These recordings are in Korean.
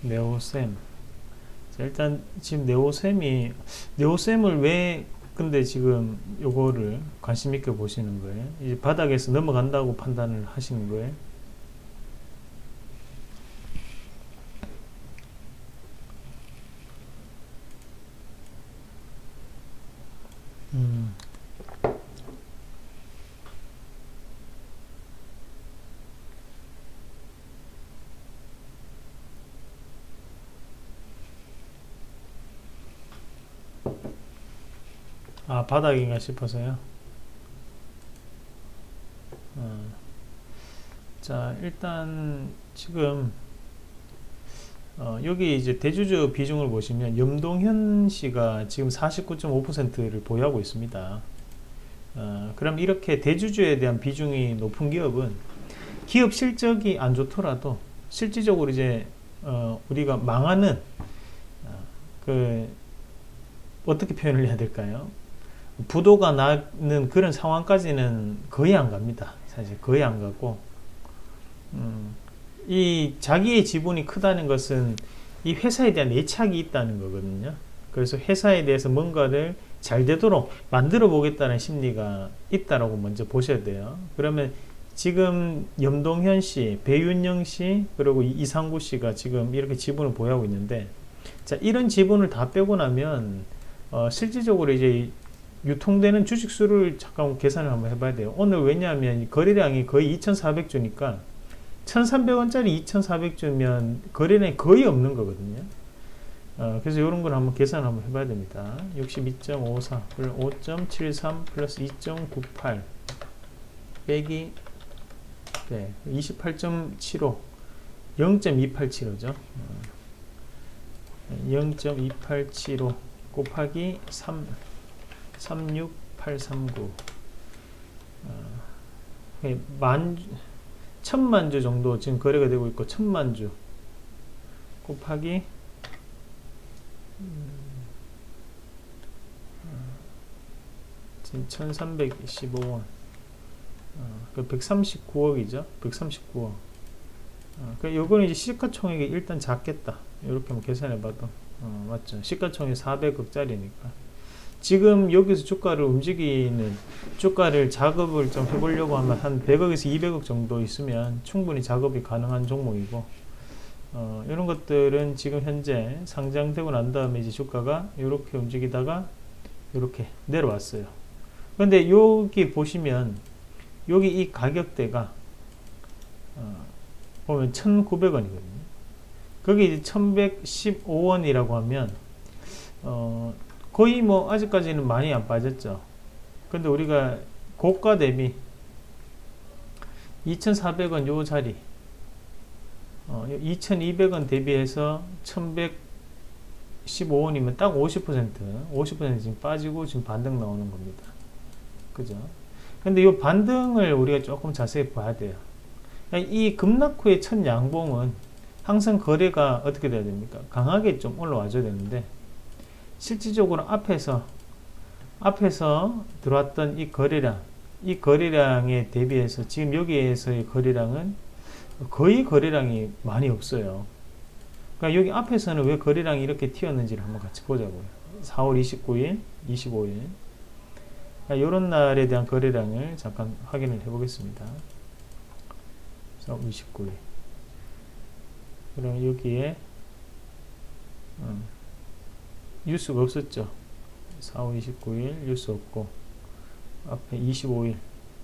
네오셈. 자, 일단 지금 네오셈을 왜 근데 지금 요거를 관심 있게 보시는 거예요? 이제 바닥에서 넘어간다고 판단을 하시는 거예요? 음. 아, 바닥인가 싶어서요. 어. 자, 일단 지금 여기 이제 대주주 비중을 보시면 염동현 씨가 지금 49.5%를 보유하고 있습니다. 그럼 이렇게 대주주에 대한 비중이 높은 기업은 기업 실적이 안 좋더라도 실질적으로 이제 우리가 망하는 그 어떻게 표현을 해야 될까요? 부도가 나는 그런 상황까지는 거의 안 갑니다. 사실 거의 안 가고 이 자기의 지분이 크다는 것은 이 회사에 대한 애착이 있다는 거거든요. 그래서 회사에 대해서 뭔가를 잘 되도록 만들어 보겠다는 심리가 있다라고 먼저 보셔야 돼요. 그러면 지금 염동현 씨, 배윤영 씨, 그리고 이상구 씨가 지금 이렇게 지분을 보유하고 있는데, 자, 이런 지분을 다 빼고 나면 실질적으로 이제 유통되는 주식 수를 잠깐 계산을 한번 해봐야 돼요. 오늘 왜냐하면 거래량이 거의 2,400주니까 1,300원짜리 2,400주면 거래량이 거의 없는 거거든요. 그래서 이런 걸 한번 계산 한번 해봐야 됩니다. 62.54 5.73 플러스 2.98 빼기 28.75 0.287호죠. 0.2875 곱하기 36839 천만주 정도 지금 거래가 되고 있고, 천만주 곱하기 지금 1325원, 그 139억이죠. 139억. 요거는 이제 시가총액이 일단 작겠다. 이렇게 한번 계산해봐도 맞죠. 시가총액 400억짜리니까 지금 여기서 주가를 움직이는, 주가를 작업을 좀 해보려고 하면 한 100억에서 200억 정도 있으면 충분히 작업이 가능한 종목이고, 이런 것들은 지금 현재 상장되고 난 다음에 이제 주가가 이렇게 움직이다가 이렇게 내려왔어요. 근데 여기 보시면 여기 이 가격대가 보면 1,900원이거든요. 거기 이제 1,115원이라고 하면 거의 뭐 아직까지는 많이 안 빠졌죠. 근데 우리가 고가 대비 2,400원 요 자리 2,200원 대비해서 1,115원이면 딱 50% 지금 빠지고 지금 반등 나오는 겁니다. 그죠? 근데 이 반등을 우리가 조금 자세히 봐야 돼요. 이 급락 후의 첫 양봉은 항상 거래가 어떻게 돼야 됩니까? 강하게 좀 올라와 줘야 되는데, 실질적으로 앞에서 들어왔던 이 거래량에 대비해서 지금 여기에서의 거래량은 거의 거래량이 많이 없어요. 그러니까 여기 앞에서는 왜 거래량이 이렇게 튀었는지를 한번 같이 보자고요. 4월 29일, 25일 이런 날에 대한 거래량을 잠깐 확인을 해 보겠습니다. 4월 29일. 그럼 여기에 뉴스가 없었죠. 4월 29일 뉴스 없고, 앞에 25일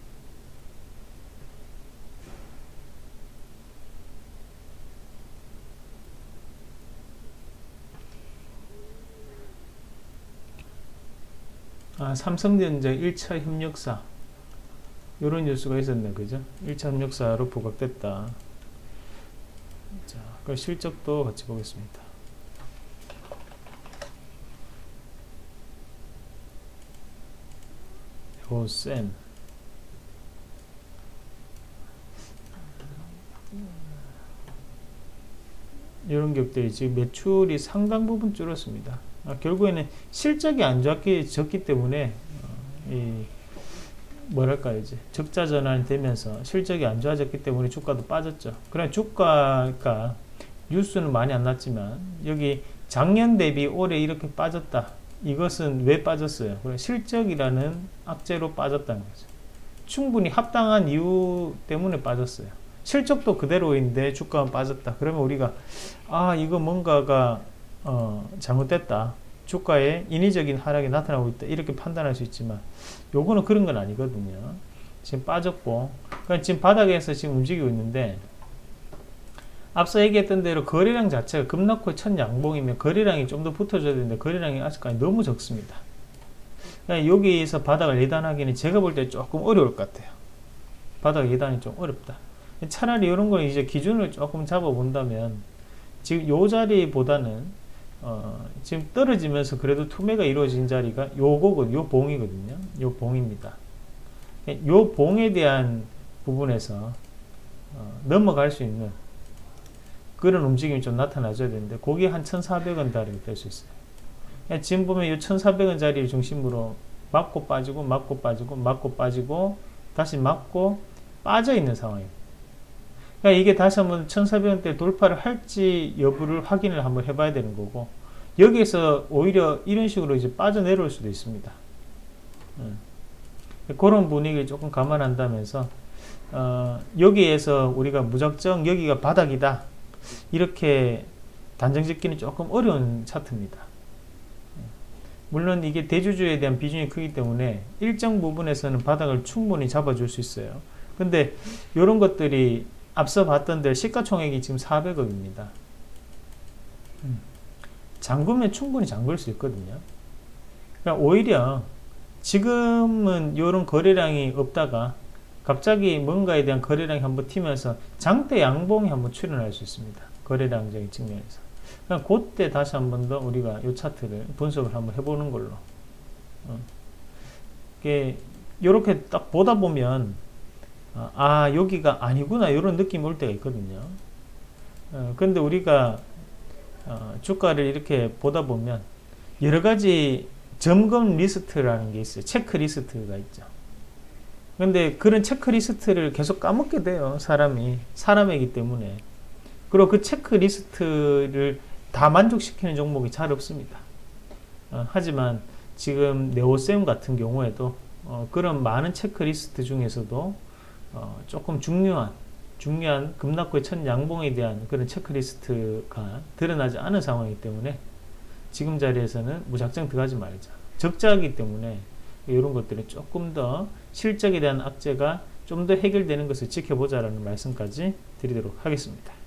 삼성전자 1차 협력사 이런 뉴스가 있었네. 그죠? 1차 협력사로 부각됐다. 자, 그 실적도 같이 보겠습니다. 요셈 이런 기업들이 지금 매출이 상당 부분 줄었습니다. 결국에는 실적이 안 좋기 때문에 뭐랄까 이제 적자 전환이 되면서 실적이 안 좋아졌기 때문에 주가도 빠졌죠. 그럼 주가가 뉴스는 많이 안 났지만 여기 작년 대비 올해 이렇게 빠졌다. 이것은 왜 빠졌어요? 실적이라는 악재로 빠졌다는 거죠. 충분히 합당한 이유 때문에 빠졌어요. 실적도 그대로인데 주가가 빠졌다. 그러면 우리가 이거 뭔가가 잘못됐다. 주가에 인위적인 하락이 나타나고 있다. 이렇게 판단할 수 있지만 요거는 그런 건 아니거든요. 지금 빠졌고 그러니까 지금 바닥에서 지금 움직이고 있는데 앞서 얘기했던 대로 거래량 자체가 급락후의 첫 양봉이면 거래량이 좀 더 붙어줘야 되는데 거래량이 아직까지 너무 적습니다. 그러니까 여기에서 바닥을 예단하기는 제가 볼 때 조금 어려울 것 같아요. 바닥 예단이 좀 어렵다. 차라리 이런 걸 이제 기준을 조금 잡아 본다면 지금 요 자리보다는 지금 떨어지면서 그래도 투매가 이루어진 자리가 요거거든요. 요 봉이거든요. 요 봉입니다. 요 봉에 대한 부분에서 넘어갈 수 있는 그런 움직임이 좀 나타나줘야 되는데 그게 한 1,400원 자리가 될 수 있어요. 지금 보면 이 1,400원 자리를 중심으로 맞고 빠지고 맞고 빠지고 맞고 빠지고 다시 맞고 빠져 있는 상황입니다. 그러니까 이게 다시 한번 1,400원대 돌파를 할지 여부를 확인을 한번 해봐야 되는 거고 여기에서 오히려 이런 식으로 이제 빠져내려올 수도 있습니다. 그런 분위기를 조금 감안한다면서 여기에서 우리가 무작정 여기가 바닥이다 이렇게 단정 짓기는 조금 어려운 차트입니다. 물론 이게 대주주에 대한 비중이 크기 때문에 일정 부분에서는 바닥을 충분히 잡아줄 수 있어요. 근데 이런 것들이 앞서 봤던 데 시가총액이 지금 400억입니다. 잠그면 충분히 잠글 수 있거든요. 그러니까 오히려 지금은 이런 거래량이 없다가 갑자기 뭔가에 대한 거래량이 한번 튀면서 장대 양봉이 한번 출현할 수 있습니다. 거래량적인 측면에서. 그러니까 그때 다시 한번 더 우리가 이 차트를 분석을 한번 해보는 걸로. 이렇게 딱 보다 보면 여기가 아니구나 이런 느낌이 올 때가 있거든요. 근데 우리가 주가를 이렇게 보다 보면 여러 가지 점검 리스트라는 게 있어요. 체크리스트가 있죠. 근데 그런 체크리스트를 계속 까먹게 돼요. 사람이기 때문에. 그리고 그 체크리스트를 다 만족시키는 종목이 잘 없습니다. 하지만 지금 네오셈 같은 경우에도 그런 많은 체크리스트 중에서도 조금 중요한 급락후의 첫 양봉에 대한 그런 체크리스트가 드러나지 않은 상황이기 때문에 지금 자리에서는 무작정 들어가지 말자. 적자이기 때문에 이런 것들은 조금 더 실적에 대한 악재가 좀 더 해결되는 것을 지켜보자라는 말씀까지 드리도록 하겠습니다.